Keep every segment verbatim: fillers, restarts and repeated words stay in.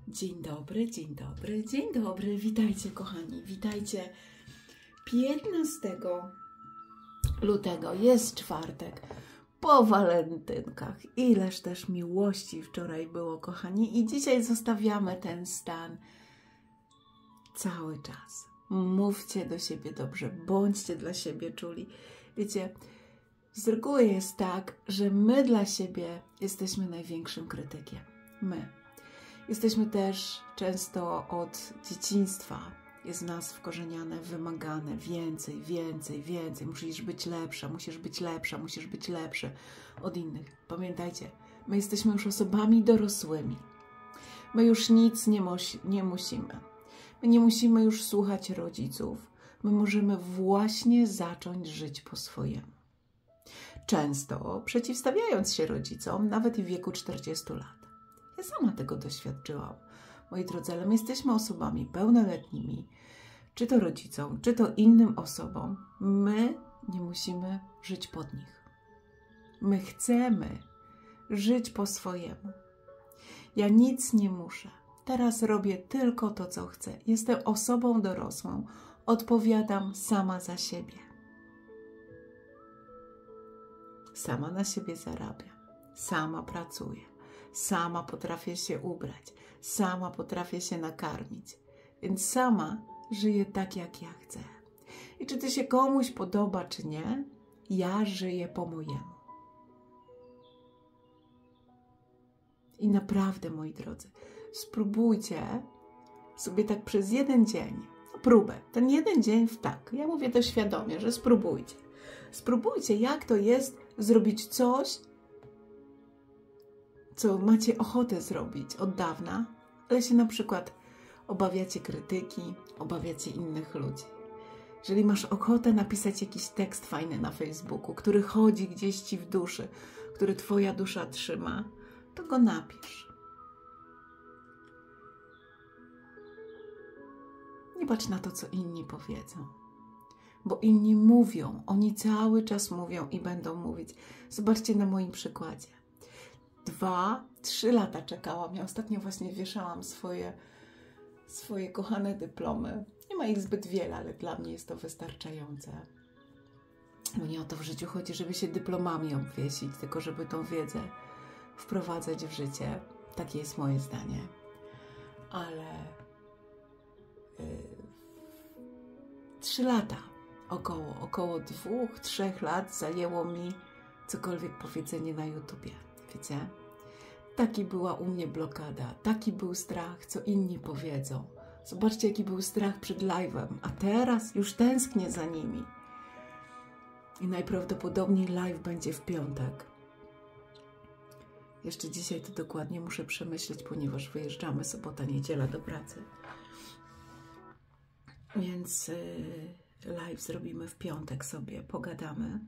Dzień dobry, dzień dobry, dzień dobry. Witajcie, kochani, witajcie. piętnastego lutego jest czwartek, po walentynkach. Ileż też miłości wczoraj było, kochani. I dzisiaj zostawiamy ten stan cały czas. Mówcie do siebie dobrze, bądźcie dla siebie czuli. Wiecie, z reguły jest tak, że my dla siebie jesteśmy największym krytykiem. My. Jesteśmy też często od dzieciństwa, jest w nas wkorzeniane, wymagane więcej, więcej, więcej. Musisz być lepsza, musisz być lepsza, musisz być lepszy od innych. Pamiętajcie, my jesteśmy już osobami dorosłymi. My już nic nie, nie musimy. My nie musimy już słuchać rodziców. My możemy właśnie zacząć żyć po swojemu. Często przeciwstawiając się rodzicom, nawet i w wieku czterdziestu lat. Ja sama tego doświadczyłam, moi drodzy, ale my jesteśmy osobami pełnoletnimi, czy to rodzicom, czy to innym osobom. My nie musimy żyć pod nich. My chcemy żyć po swojemu. Ja nic nie muszę. Teraz robię tylko to, co chcę. Jestem osobą dorosłą. Odpowiadam sama za siebie. Sama na siebie zarabiam. Sama pracuję. Sama potrafię się ubrać. Sama potrafię się nakarmić. Więc sama żyję tak, jak ja chcę. I czy to się komuś podoba, czy nie, ja żyję po mojemu. I naprawdę, moi drodzy, spróbujcie sobie tak przez jeden dzień, próbę, ten jeden dzień w tak, ja mówię to świadomie, że spróbujcie. Spróbujcie, jak to jest zrobić coś, co macie ochotę zrobić od dawna, ale się na przykład obawiacie krytyki, obawiacie innych ludzi. Jeżeli masz ochotę napisać jakiś tekst fajny na Facebooku, który chodzi gdzieś ci w duszy, który twoja dusza trzyma, to go napisz. Nie patrz na to, co inni powiedzą. Bo inni mówią, oni cały czas mówią i będą mówić. Zobaczcie na moim przykładzie. Dwa, trzy lata czekałam. Ja ostatnio właśnie wieszałam swoje, swoje kochane dyplomy. Nie ma ich zbyt wiele, ale dla mnie jest to wystarczające. Bo nie o to w życiu chodzi, żeby się dyplomami obwiesić, tylko żeby tą wiedzę wprowadzać w życie. Takie jest moje zdanie. Ale yy, trzy lata, około, około dwóch, trzech lat zajęło mi cokolwiek powiedzenie na YouTubie. Wiecie? Taki była u mnie blokada, taki był strach, co inni powiedzą. Zobaczcie, jaki był strach przed live'em, a teraz już tęsknię za nimi. I najprawdopodobniej live będzie w piątek. Jeszcze dzisiaj to dokładnie muszę przemyśleć, ponieważ wyjeżdżamy sobota, niedziela do pracy. Więc yy, live zrobimy w piątek sobie, pogadamy.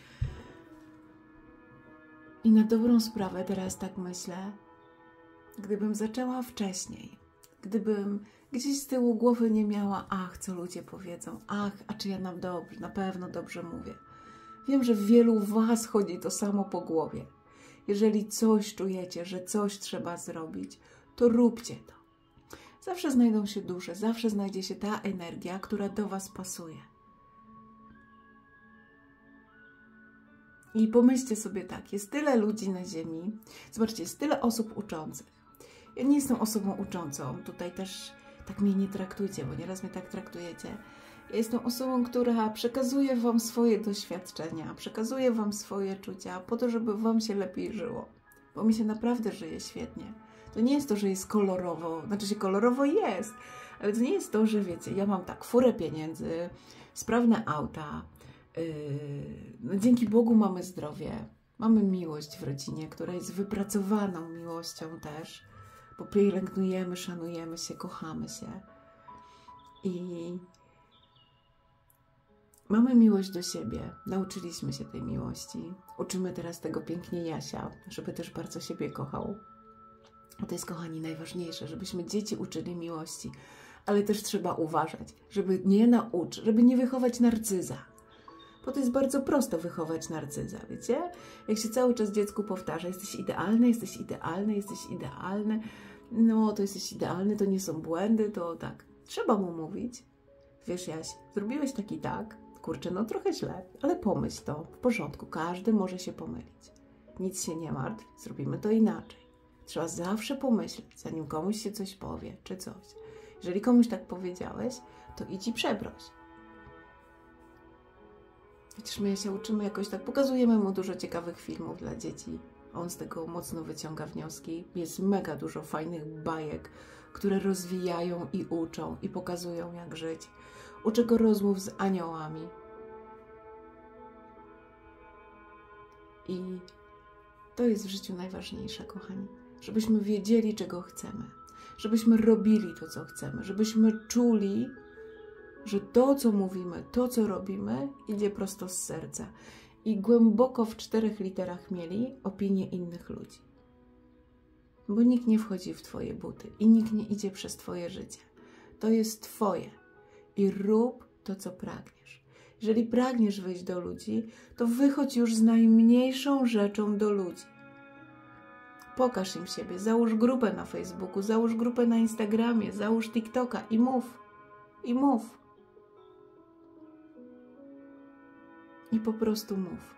I na dobrą sprawę teraz tak myślę, gdybym zaczęła wcześniej, gdybym gdzieś z tyłu głowy nie miała, ach, co ludzie powiedzą, ach, a czy ja nam dobrze, na pewno dobrze mówię. Wiem, że w wielu was chodzi to samo po głowie. Jeżeli coś czujecie, że coś trzeba zrobić, to róbcie to. Zawsze znajdą się dusze, zawsze znajdzie się ta energia, która do was pasuje. I pomyślcie sobie tak, jest tyle ludzi na ziemi, zobaczcie, jest tyle osób uczących. Ja nie jestem osobą uczącą, tutaj też tak mnie nie traktujcie, bo nieraz mnie tak traktujecie. Ja jestem osobą, która przekazuje wam swoje doświadczenia, przekazuje wam swoje czucia po to, żeby wam się lepiej żyło. Bo mi się naprawdę żyje świetnie. To nie jest to, że jest kolorowo, znaczy się kolorowo jest, ale to nie jest to, że wiecie, ja mam tak furę pieniędzy, sprawne auta, Yy, no dzięki Bogu mamy zdrowie, mamy miłość w rodzinie, która jest wypracowaną miłością też, bo pielęgnujemy, szanujemy się, kochamy się i mamy miłość do siebie, nauczyliśmy się tej miłości, uczymy teraz tego pięknie Jasia, żeby też bardzo siebie kochał. A to jest, kochani, najważniejsze, żebyśmy dzieci uczyli miłości, ale też trzeba uważać, żeby nie nauczyć, żeby nie wychować narcyza. Bo to jest bardzo prosto wychować narcyza, wiecie? Jak się cały czas dziecku powtarza, jesteś idealny, jesteś idealny, jesteś idealny, no to jesteś idealny, to nie są błędy, to tak. Trzeba mu mówić, wiesz Jaś, zrobiłeś taki tak, kurczę, no trochę źle, ale pomyśl to, w porządku, każdy może się pomylić. Nic się nie martw, zrobimy to inaczej. Trzeba zawsze pomyśleć, zanim komuś się coś powie, czy coś. Jeżeli komuś tak powiedziałeś, to idź i przeproś. Przecież my się uczymy jakoś tak, pokazujemy mu dużo ciekawych filmów dla dzieci. On z tego mocno wyciąga wnioski. Jest mega dużo fajnych bajek, które rozwijają i uczą, i pokazują jak żyć. Uczę go rozmów z aniołami. I to jest w życiu najważniejsze, kochani. Żebyśmy wiedzieli, czego chcemy. Żebyśmy robili to, co chcemy. Żebyśmy czuli, że to, co mówimy, to, co robimy, idzie prosto z serca. I głęboko w czterech literach mieli opinię innych ludzi. Bo nikt nie wchodzi w twoje buty i nikt nie idzie przez twoje życie. To jest twoje. I rób to, co pragniesz. Jeżeli pragniesz wyjść do ludzi, to wychodź już z najmniejszą rzeczą do ludzi. Pokaż im siebie, załóż grupę na Facebooku, załóż grupę na Instagramie, załóż TikToka i mów. I mów. I po prostu mów.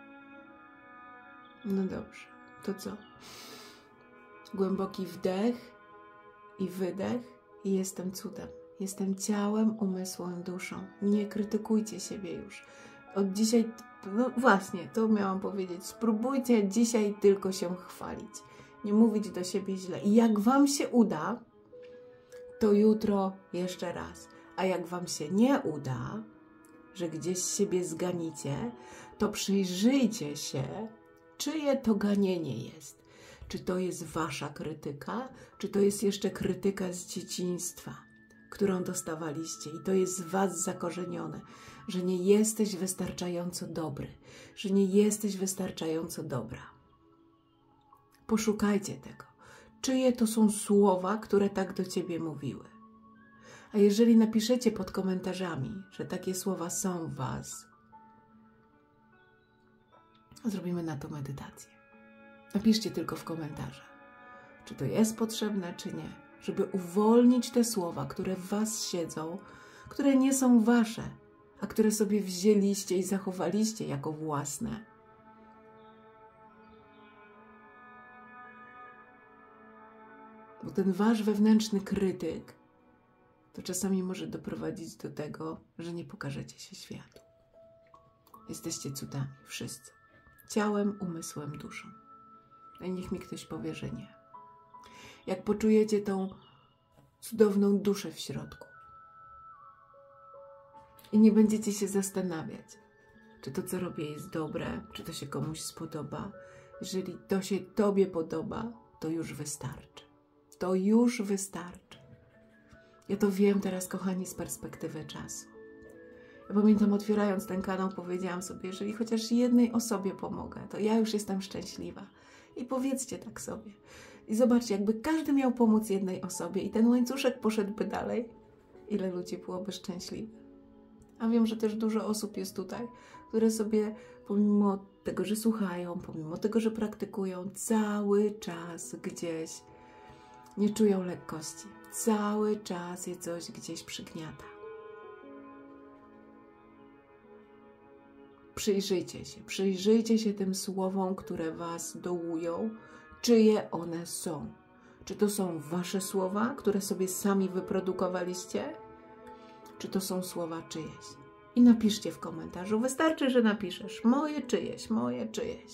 No dobrze, to co? Głęboki wdech i wydech i jestem cudem. Jestem ciałem, umysłem, duszą. Nie krytykujcie siebie już. Od dzisiaj, no właśnie, to miałam powiedzieć. Spróbujcie dzisiaj tylko się chwalić. Nie mówić do siebie źle. I jak wam się uda, to jutro jeszcze raz. A jak wam się nie uda, że gdzieś siebie zganicie, to przyjrzyjcie się, czyje to ganienie jest. Czy to jest wasza krytyka, czy to jest jeszcze krytyka z dzieciństwa, którą dostawaliście i to jest w was zakorzenione, że nie jesteś wystarczająco dobry, że nie jesteś wystarczająco dobra. Poszukajcie tego. Czyje to są słowa, które tak do ciebie mówiły? A jeżeli napiszecie pod komentarzami, że takie słowa są w was, zrobimy na to medytację. Napiszcie tylko w komentarzach, czy to jest potrzebne, czy nie, żeby uwolnić te słowa, które w was siedzą, które nie są wasze, a które sobie wzięliście i zachowaliście jako własne. Bo ten wasz wewnętrzny krytyk to czasami może doprowadzić do tego, że nie pokażecie się światu. Jesteście cudami, wszyscy. Ciałem, umysłem, duszą. No i niech mi ktoś powie, że nie. Jak poczujecie tą cudowną duszę w środku i nie będziecie się zastanawiać, czy to, co robię, jest dobre, czy to się komuś spodoba. Jeżeli to się tobie podoba, to już wystarczy. To już wystarczy. Ja to wiem teraz, kochani, z perspektywy czasu. Ja pamiętam, otwierając ten kanał, powiedziałam sobie, jeżeli chociaż jednej osobie pomogę, to ja już jestem szczęśliwa. I powiedzcie tak sobie. I zobaczcie, jakby każdy miał pomóc jednej osobie i ten łańcuszek poszedłby dalej, ile ludzi byłoby szczęśliwych. A wiem, że też dużo osób jest tutaj, które sobie pomimo tego, że słuchają, pomimo tego, że praktykują, cały czas gdzieś nie czują lekkości. Cały czas je coś gdzieś przygniata. Przyjrzyjcie się, przyjrzyjcie się tym słowom, które was dołują, czyje one są. Czy to są wasze słowa, które sobie sami wyprodukowaliście? Czy to są słowa czyjeś? I napiszcie w komentarzu. Wystarczy, że napiszesz. Moje czyjeś, moje czyjeś.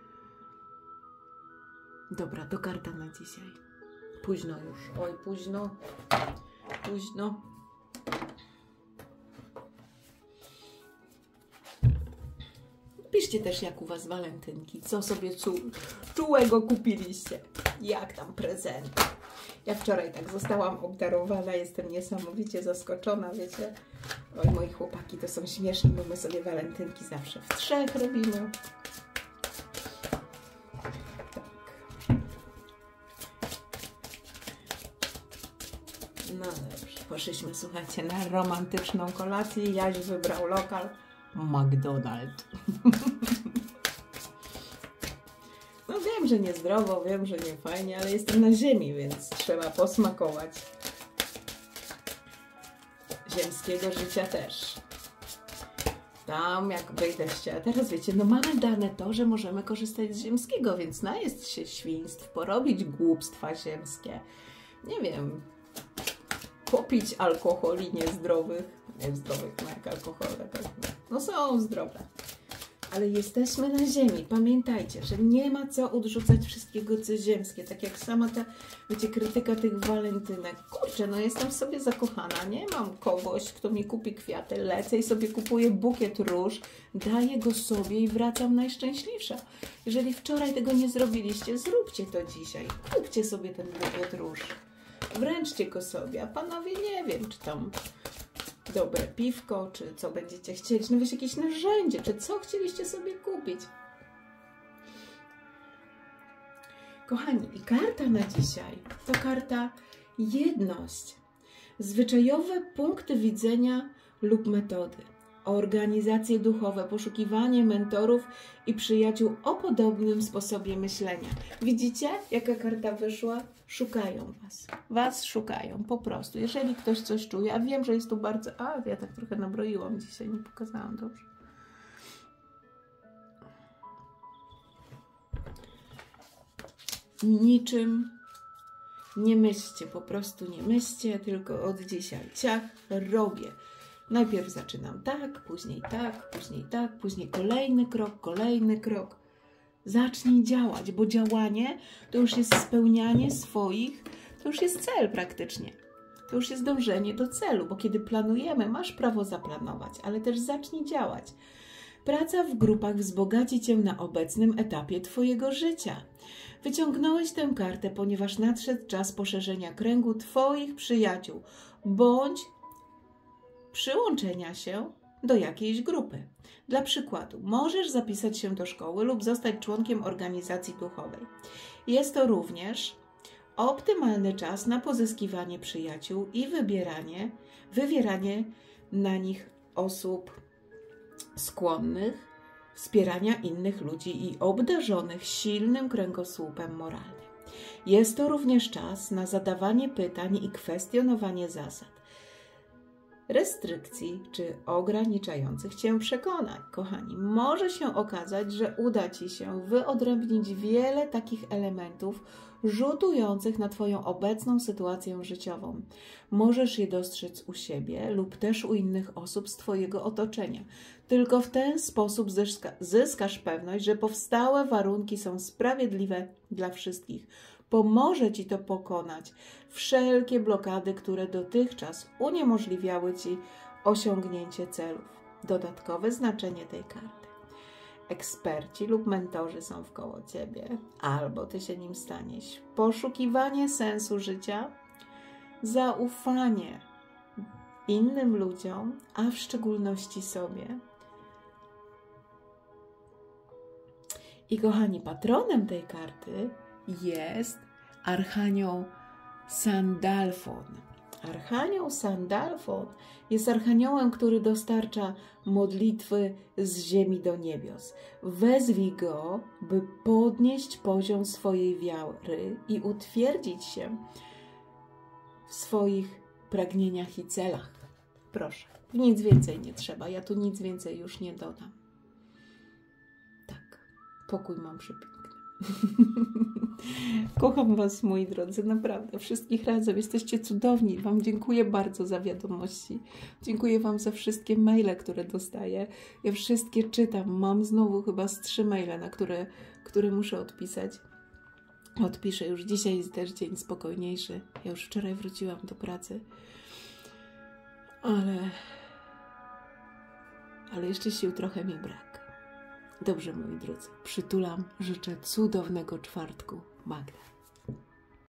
Dobra, to karta na dzisiaj. Późno już. Oj, późno. Późno. Piszcie też, jak u was walentynki. Co sobie czu czułego kupiliście. Jak tam prezenty. Ja wczoraj tak zostałam obdarowana. Jestem niesamowicie zaskoczona, wiecie. Oj, moi chłopaki to są śmieszni, bo my sobie walentynki zawsze w trzech robimy. No dobrze, poszliśmy, słuchajcie, na romantyczną kolację. Jaś wybrał lokal McDonald's. No wiem, Wiem, że niezdrowo, wiem, że nie fajnie, ale jestem na ziemi, więc trzeba posmakować. Ziemskiego życia też. Tam jak wyjdziecie, a teraz wiecie, no mamy dane to, że możemy korzystać z ziemskiego, więc najeść się świństw, porobić głupstwa ziemskie. Nie wiem, popić alkoholi niezdrowych, niezdrowych, no jak alkohol, tak, no są zdrowe. Ale jesteśmy na ziemi. Pamiętajcie, że nie ma co odrzucać wszystkiego, co ziemskie. Tak jak sama ta, wiecie, krytyka tych walentynek. Kurczę, no jestem w sobie zakochana. Nie mam kogoś, kto mi kupi kwiaty. Lecę i sobie kupuję bukiet róż, daję go sobie i wracam najszczęśliwsza. Jeżeli wczoraj tego nie zrobiliście, zróbcie to dzisiaj. Kupcie sobie ten bukiet róż. Wręczcie go sobie. A panowie, nie wiem, czy tam dobre piwko, czy co będziecie chcieli, no wiesz, jakieś narzędzie, czy co chcieliście sobie kupić. Kochani, i karta na dzisiaj to karta jedność. Zwyczajowe punkty widzenia lub metody. Organizacje duchowe, poszukiwanie mentorów i przyjaciół o podobnym sposobie myślenia. Widzicie, jaka karta wyszła? Szukają was. Was szukają, po prostu. Jeżeli ktoś coś czuje, a wiem, że jest tu bardzo... A, ja tak trochę nabroiłam dzisiaj, nie pokazałam dobrze. Niczym nie myślcie, po prostu nie myślcie, tylko od dzisiaj ciach, robię. Najpierw zaczynam tak, później tak, później tak, później kolejny krok, kolejny krok. Zacznij działać, bo działanie to już jest spełnianie swoich, to już jest cel praktycznie. To już jest dążenie do celu, bo kiedy planujemy, masz prawo zaplanować, ale też zacznij działać. Praca w grupach wzbogaci Cię na obecnym etapie Twojego życia. Wyciągnąłeś tę kartę, ponieważ nadszedł czas poszerzenia kręgu Twoich przyjaciół, bądź przyłączenia się do jakiejś grupy. Dla przykładu, możesz zapisać się do szkoły lub zostać członkiem organizacji duchowej. Jest to również optymalny czas na pozyskiwanie przyjaciół i wybieranie, wywieranie na nich osób skłonnych, wspierania innych ludzi i obdarzonych silnym kręgosłupem moralnym. Jest to również czas na zadawanie pytań i kwestionowanie zasad, restrykcji czy ograniczających Cię przekonań. Kochani, może się okazać, że uda Ci się wyodrębnić wiele takich elementów rzutujących na Twoją obecną sytuację życiową. Możesz je dostrzec u siebie lub też u innych osób z Twojego otoczenia. Tylko w ten sposób zyska, zyskasz pewność, że powstałe warunki są sprawiedliwe dla wszystkich. Pomoże Ci to pokonać wszelkie blokady, które dotychczas uniemożliwiały Ci osiągnięcie celów. Dodatkowe znaczenie tej karty. Eksperci lub mentorzy są wkoło Ciebie, albo Ty się nim staniesz. Poszukiwanie sensu życia, zaufanie innym ludziom, a w szczególności sobie. I kochani, patronem tej karty jest Archanioł Sandalfon. Archanioł Sandalfon jest archaniołem, który dostarcza modlitwy z ziemi do niebios. Wezwij go, by podnieść poziom swojej wiary i utwierdzić się w swoich pragnieniach i celach. Proszę, nic więcej nie trzeba. Ja tu nic więcej już nie dodam. Tak, pokój mam przepiękny. Kocham Was, moi drodzy, naprawdę, wszystkich razem. Jesteście cudowni. Wam dziękuję bardzo za wiadomości. Dziękuję Wam za wszystkie maile, które dostaję. Ja wszystkie czytam. Mam znowu chyba z trzy maile, na które, które muszę odpisać. Odpiszę już dzisiaj, jest też dzień spokojniejszy. Ja już wczoraj wróciłam do pracy. Ale... Ale jeszcze sił trochę mi brak. Dobrze, moi drodzy, przytulam, życzę cudownego czwartku. Magda.